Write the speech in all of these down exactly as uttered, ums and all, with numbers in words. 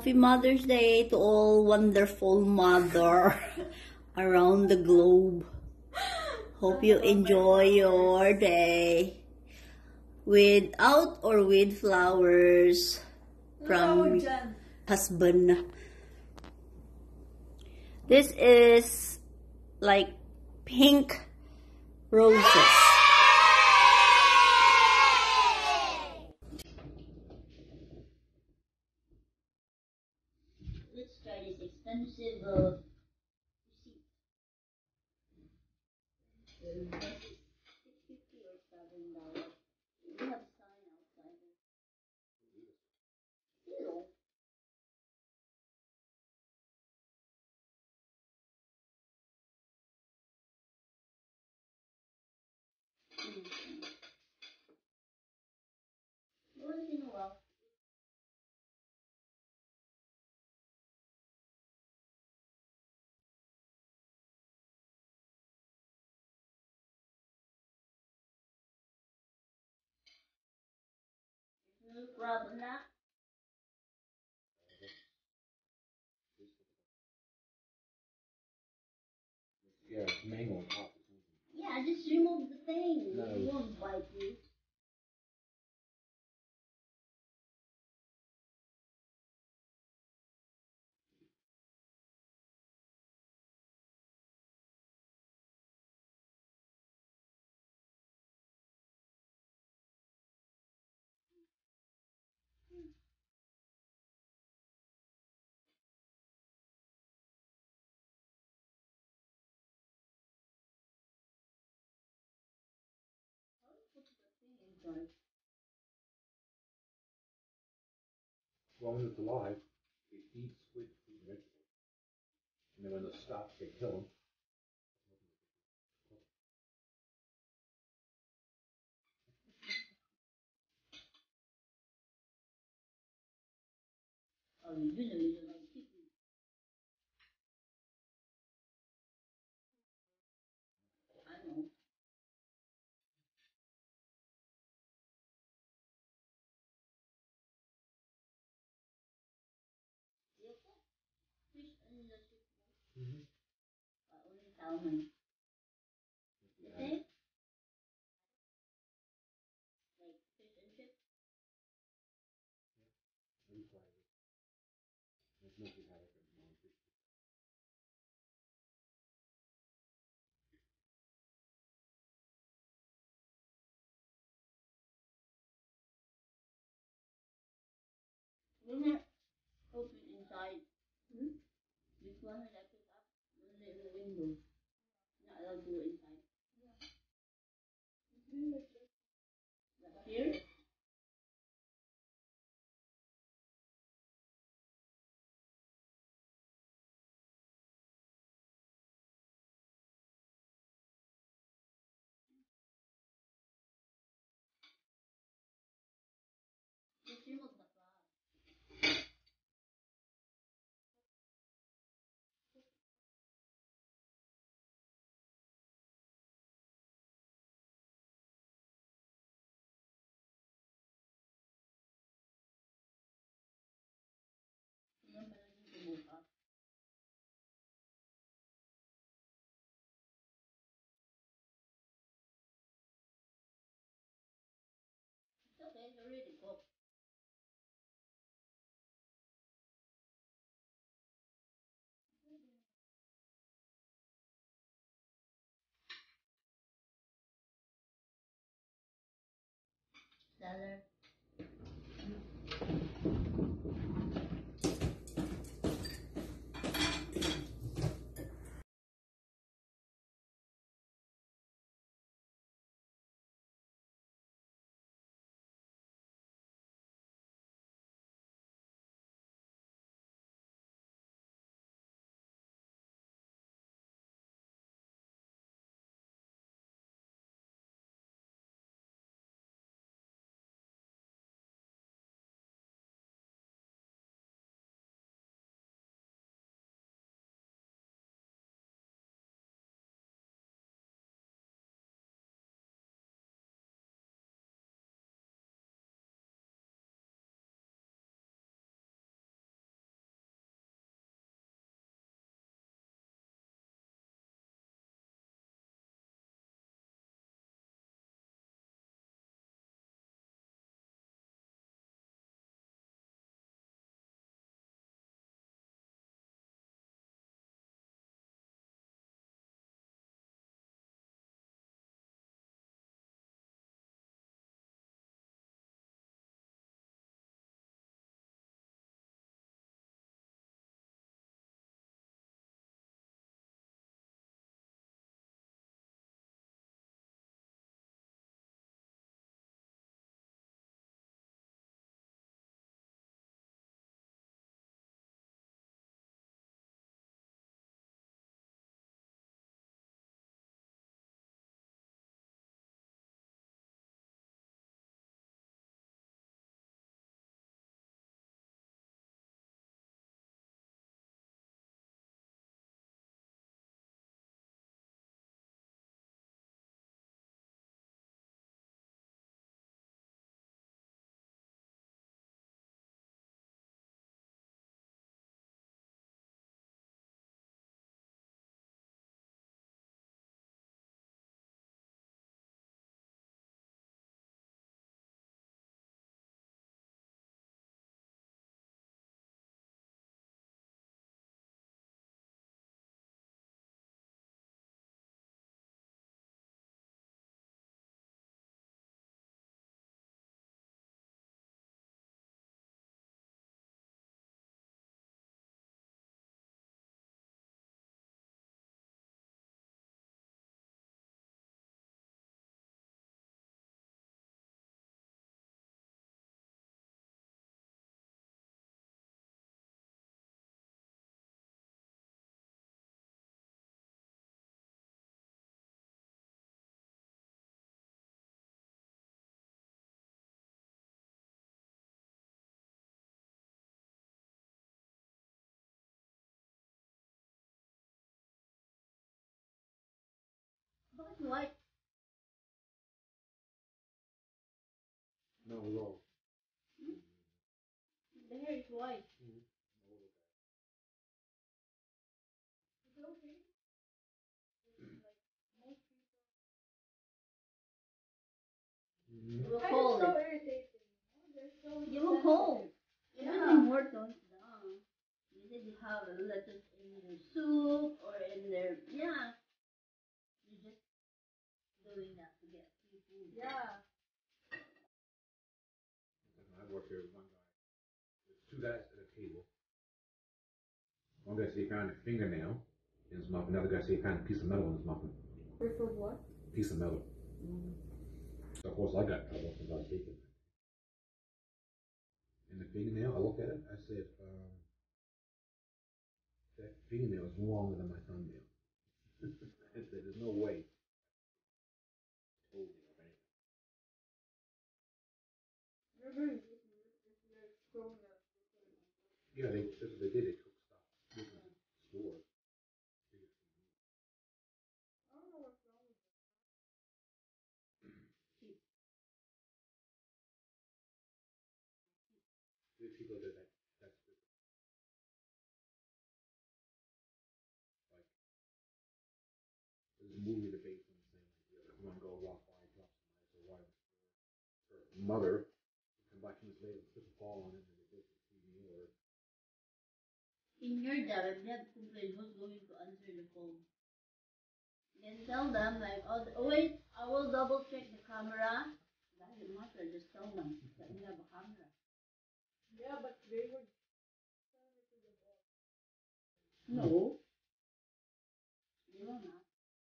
Happy Mother's Day to all wonderful mother around the globe. Hope you enjoy your day without or with flowers from husband. This is like pink roses. Let's try this expensive uh, receipt. Uh, this is six fifty or seven dollars. We have a sign outside. Hello. Mm-hmm. Once in a while. No problem now. Yeah, it's mango on top. Yeah, just remove the thing. No. It won't bite you. Put the thing inside. As long as it's alive, it eats squid, fruit, and vegetables. And then when it stops, they kill them. Oh, you do know you don't like chicken. I know. You okay? Fish and the chicken. Mm-hmm. Uh, only salmon. You okay? Like fish and chips? There's nothing out of it. We're not open inside. Hmm? This one I left it up. Only in the window. Not allowed to go inside. Like here? Just remove the cloth. Yan pala dito bukas. It's okay, it's already cooked. Salad. Bakit white? No, no. Hmm? The hair is white. Mm-hmm. Is it okay? Mm-hmm. You will cold. So irritating. So You will cold. Even Yeah. in Morton's down. You said you have a lettuce in your soup or in their yeah. You're just doing that to get free food. Yeah. I worked there with one guy. There's two guys at a table. One guy said he found a fingernail in his muffin. Another guy said he found a piece of metal in his muffin. Wait for what? Piece of metal. Mm. So of course I got trouble because I was taking it. And the fingernail, I looked at it. I said, um, that fingernail is longer than my thumbnail. I said, there's no way. Told me of anything. Remember if you're if you're growing up. Yeah, they that's what they did. They took stuff from stores. I don't know what's wrong with it. There's people that that that's the, like there's a movie debate on the same idea. Like one girl walked by and dropped some ice or water. Her mother come back from this later, put the ball on it, and they broke the T V or In your job, if you have complaint, who's going to answer the phone? Then tell them like, oh, th- oh wait, I will double check the camera. Doesn't matter, just tell them that we have a camera. Yeah, but they would send it to the boss. No, they will not.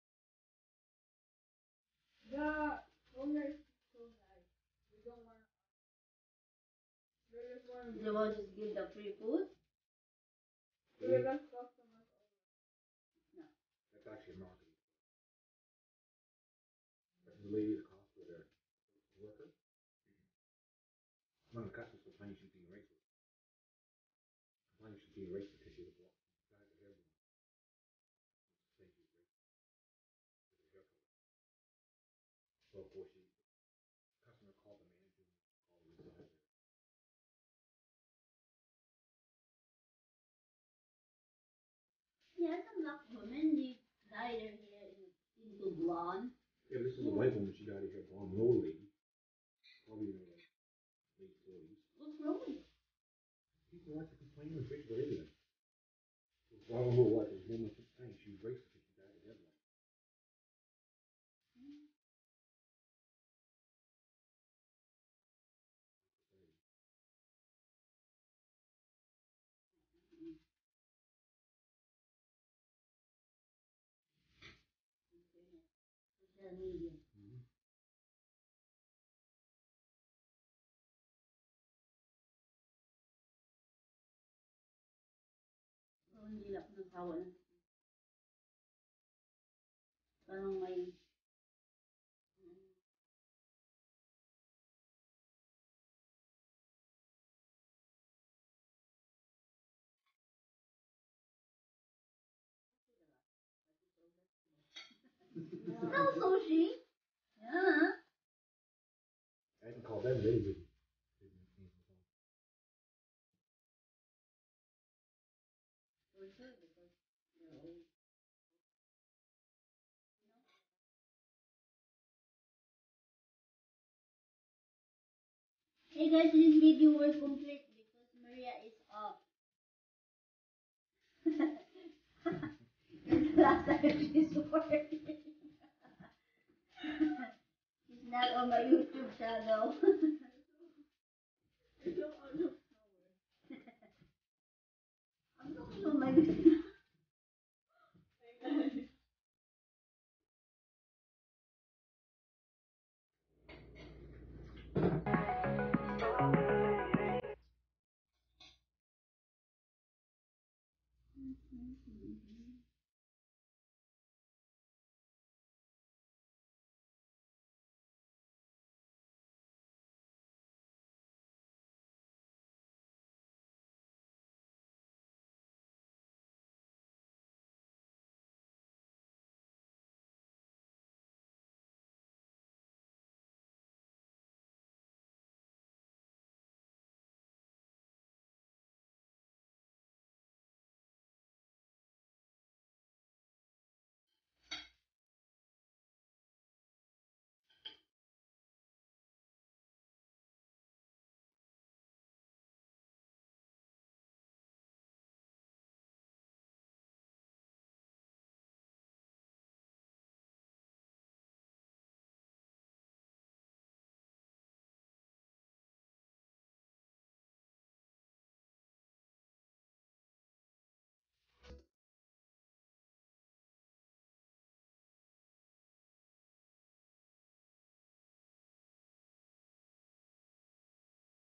The owner is so nice. They don't want to. They just want to They will just give the free food. give us customers. No. that's actually marketing. But the lady at the hospital there, the worker, one of the customers complained she's being racist. Complained she's being racist because she was black. Guy with hair blonde. Saying she's racist with her hair color. So of course she, customer called the manager and called the supervisor. Yeah, some black women, they dye their hair in, into blonde. Yeah, this is a white woman. She got her hair blonde. An old lady, probably in her like late forties. What's wrong with it? People like to complain and bitch about everything. So I don't know what this woman was saying. She was racist because she got her hair blonde. Social media. Mm-hmm. So, hindi lang ako nagsawa ng parang may Yeah. no sushi. Yeah. I can call them really good. For sure, because they're old. Hey guys, this video will complete because Maria is off. It's the last time she's working. She's not on my YouTube channel. I'm looking on my YouTube.